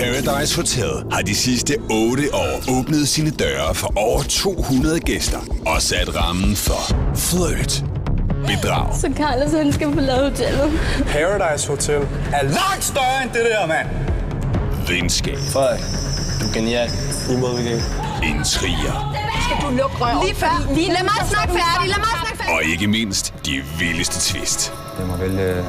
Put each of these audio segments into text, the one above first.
Paradise Hotel har de sidste 8 år åbnet sine døre for over 200 gæster og sat rammen for flirt, bedrag. Så Carlos, han skal forlade hotellet. Paradise Hotel er langt større end det der, mand. Venskab. Frederik, du er genial. Intriger. Skal du lukke røven? Lige før. Lad mig snakke færdig. Og ikke mindst de vildeste twist. Jeg må vælge, hvad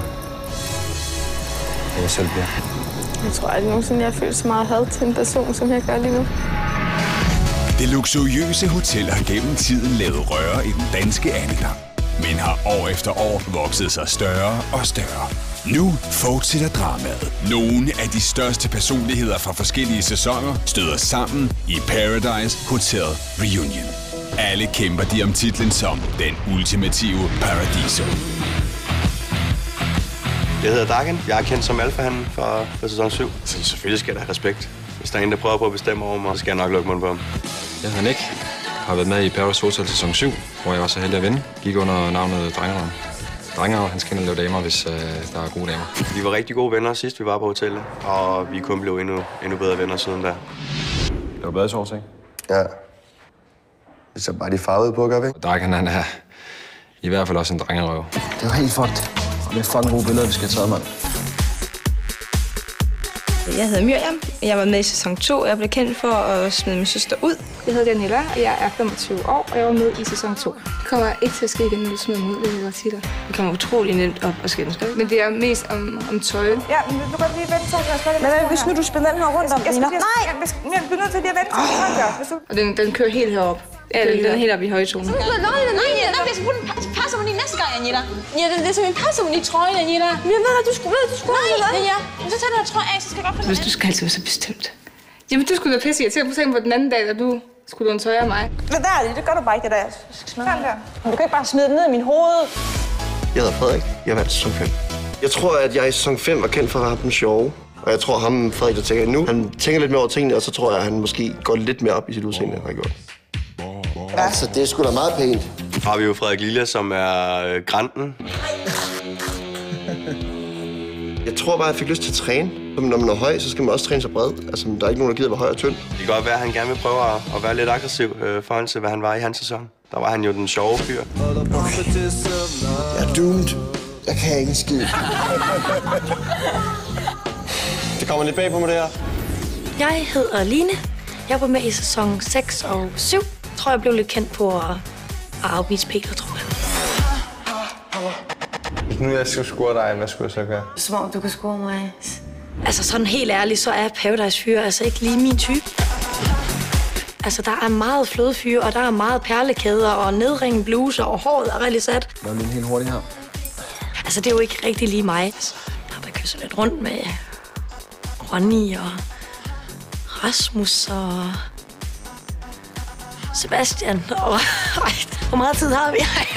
jeg selv bliver. Jeg tror aldrig nogensinde, jeg har følt så meget had til en person, som jeg gør lige nu. Det luksuriøse hotel har gennem tiden lavet røre i den danske andedam, men har år efter år vokset sig større og større. Nu fortsætter dramaet. Nogle af de største personligheder fra forskellige sæsoner støder sammen i Paradise Hotel Reunion. Alle kæmper de om titlen som den ultimative Paradiso. Jeg hedder Dagen. Jeg er kendt som alfahannen fra sæson 7. Så selvfølgelig skal jeg da have respekt. Hvis der er en, der prøver på at bestemme over mig, så skal jeg nok lukke munden på ham. Jeg hedder Nick. Har været med i Paradise Hotel sæson 7, hvor jeg også er heldig at vinde. Gik under navnet Drengerhavn. Drengerhavn, han skal lave damer, hvis der er gode damer. Vi var rigtig gode venner sidst, vi var på hotellet. Og vi kun blev endnu bedre venner siden da. Det var badesovs, ikke? Ja. Det ser bare de farvede på, gør vi? Dagen, han er i hvert fald også en drengerøv. Det var helt fucked. Det er fucking gode billeder, vi skal tage, mand. Jeg hedder Miriam. Jeg var med i sæson 2. Jeg blev kendt for at smide min søster ud. Jeg hedder Daniela, og jeg er 25 år, og jeg var med i sæson 2. Det kommer ikke til at ske igen, når du smider mig ud, vil jeg godt sige dig. Det kommer utrolig nemt op og skændes. Men det er mest om tøj. Ja, men du kan lige vente, så men hvis nu du spiller den her rundt om Nina. Nej, jeg bliver nødt til lige at vente, så Og den kører helt herop. Ja, den er helt op i højtonen. Nej, jeg skal bruge den passer mig lige næste gang, Anita. Ja, det er simpelthen passer mig i trøjen, Anita. Jeg ved, at du skulle Nej, ja. Men så tager du trøjen af, så skal jeg godt finde. Hvis du skal altid være så bestemt. Jamen, du skulle da pisse irriteret på sengen på den anden dag, da du skulle låne tøj af mig. Men der er det gør du bare ikke, det der. Men du kan ikke bare smide den ned i min hoved. Jeg hedder Frederik. Jeg vandt sæson 5. Jeg tror, at jeg i sæson 5 var kendt for at have den sjove. Og jeg tror, ham Frederik, der tænker nu, han tænker lidt mere over tingene, og så tror jeg, at han måske går lidt mere op i sit udseende, end han har gjort. Altså, det er sgu da meget pænt. Så har vi jo Frederik Lilla, som er granten. Jeg tror bare, jeg fik lyst til at træne. Når man er høj, så skal man også træne sig bred. Altså, der er ikke nogen, der gider være høj og tynd. Det kan godt være, at han gerne vil prøve at være lidt aggressiv forhold til, hvad han var i hans sæson. Der var han jo den sjove fyr. Jeg er doomed. Jeg kan ikke en skid. Det kommer lidt bag på mig, det her. Jeg hedder Line. Jeg var med i sæson 6 og 7. Jeg tror, jeg blev lidt kendt på at afvise Peter, tror jeg. Hvis nu jeg skulle score dig, hvad skulle jeg så gøre? Som om du kan score mig. Altså sådan helt ærligt, så er Paradise Fyre altså ikke lige min type. Altså der er meget flødefyre, og der er meget perlekæder og nedringen bluser, og håret er rigtig sat. Lad mig helt hurtigt her. Altså det er jo ikke rigtig lige mig. Altså, der kysser lidt rundt med Ronny og Rasmus og Sebastian. Og hvor meget tid har vi?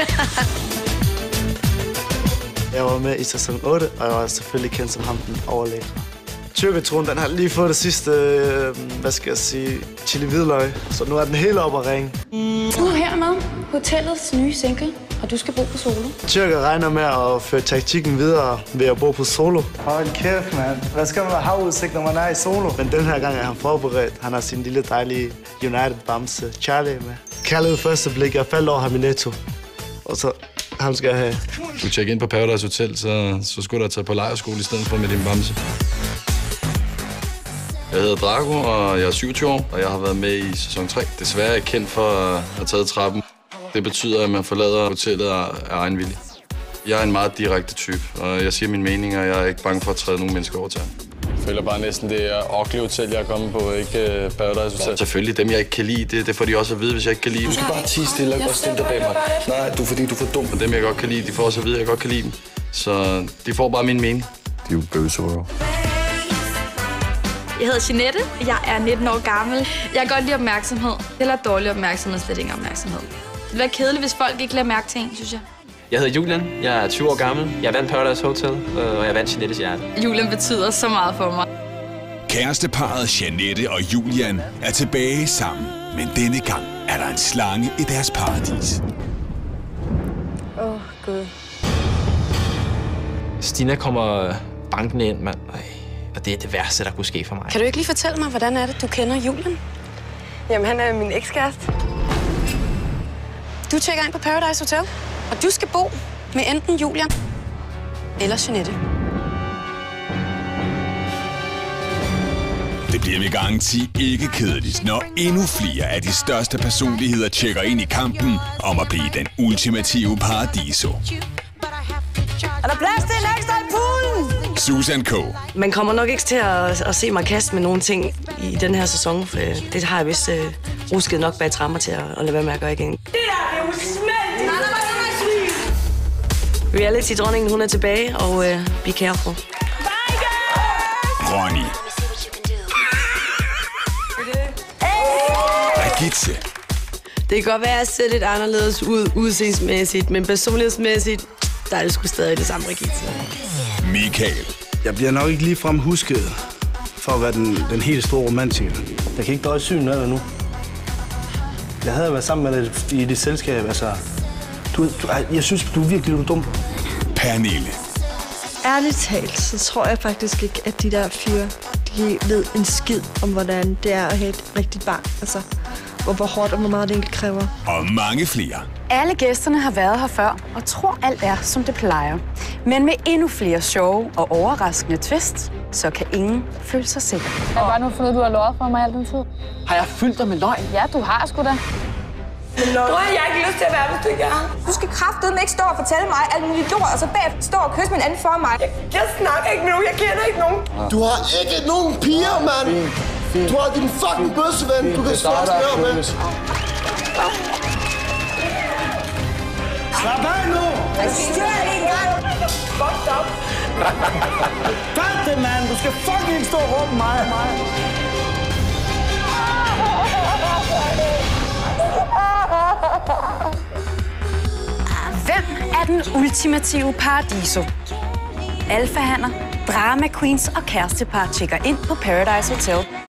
Jeg var med i sæson 8, og jeg var selvfølgelig kendt som ham, den overlægre. Tyrketron, den har lige fået det sidste, hvad skal jeg sige, chili hvidløg, så nu er den helt oppe at ringe. Du er her med hotellets nye single, og du skal bo på Solo. Tyrker regner med at føre taktikken videre ved at bo på Solo. Hold kæft, mand. Hvad skal man have havudsigt, når man er i Solo? Men den her gang er han forberedt. Han har sin lille dejlige United-bamse Charlie med. Kærlighed første blik, jeg faldt over ham i Netto. Og så ham skal jeg have. Du tjekker ind på Paradise Hotel, så skulle du tage på lejrskole i stedet for med din bamse. Jeg hedder Drago, og jeg er 27 år, og jeg har været med i sæson 3. Desværre er jeg kendt for at have taget trappen. Det betyder, at man forlader hotellet af egen vilje. Jeg er en meget direkte type, og jeg siger mine meninger, og jeg er ikke bange for at træde nogle mennesker over til. Jeg føler bare næsten, det er Ugly Hotel, jeg er kommet på, ikke Paradise Hotel. Selvfølgelig, dem jeg ikke kan lide, det får de også at vide, hvis jeg ikke kan lide dem. Du skal bare tie stille og godt stille dig bag mig. Nej, fordi du er for dum. Og dem jeg godt kan lide, de får også at vide, at jeg godt kan lide dem. Så de får bare min mening. De er jo bøvsøger. Jeg hedder Jeanette. Jeg er 19 år gammel. Jeg kan godt lide opmærksomhed. Eller dårlig opmærksomhed, slet ikke opmærksomhed. Det ville være kedeligt, hvis folk ikke lader mærke til en, synes jeg. Jeg hedder Julian. Jeg er 20 år gammel. Jeg vandt Paradise Hotel, og jeg vandt Jeanettes hjerte. Julian betyder så meget for mig. Kæresteparret Jeanette og Julian er tilbage sammen, men denne gang er der en slange i deres paradis. Gud. Stina kommer bankende ind, mand. Og det er det værste, der kunne ske for mig. Kan du ikke lige fortælle mig, hvordan er det, du kender Julian? Jamen, han er min ekskæreste. Du tjekker ind på Paradise Hotel, og du skal bo med enten Julian eller Jeanette. Det bliver med garanti ikke kedeligt, når endnu flere af de største personligheder tjekker ind i kampen om at blive den ultimative paradiso. Er der plads til en ekstra i poolen? Susan K. Man kommer nok ikke til at se mig kaste med nogle ting i den her sæson, for det har jeg vist rusket nok bag trammer til at lade være med at gøre igen. Det der, det er jo smeltet! Reality-dronningen, hun er tilbage, og be careful. Ronny. Agitze. Det kan godt være, at jeg ser lidt anderledes ud udseendemæssigt, men personlighedsmæssigt, der er det sgu stadig det samme Agitze. Michael. Jeg bliver nok ikke ligefrem husket for at være den helt store romantiker. Jeg kan ikke døje synet af dig nu. Jeg havde været sammen med dig i det selskab, altså... jeg synes, du er virkelig dum. Pernille. Ærligt talt, så tror jeg faktisk ikke, at de der fyre, de ved en skid om, hvordan det er at have et rigtigt barn. Altså, hvor hårdt og hvor meget det egentlig kræver. Og mange flere. Alle gæsterne har været her før og tror, alt er, som det plejer. Men med endnu flere sjove og overraskende twist, så kan ingen føle sig sikker. Jeg har bare nu fundet, du har lovet for mig al den tid. Har jeg fyldt dig med løgn? Ja, du har sgu da. Men Nå, jeg har ikke lyst til at være, hvis du ikke er. Du skal kraftedeme ikke stå og fortælle mig alt muligt lort, og så bagefter stå og kysse med en anden for mig. Jeg snakker ikke med nogen, jeg kender ikke nogen. Du har ikke nogen piger, mand. Du har din fucking bøsseven, du kan slås med. Slap af nu! Jeg styrer det en gang. Fucked up. Fat det, mand! Du skal fucking ikke stå og råbe mig. Hvem er den ultimative paradiso? Alfahanner, drama queens og kærestepar tjekker ind på Paradise Hotel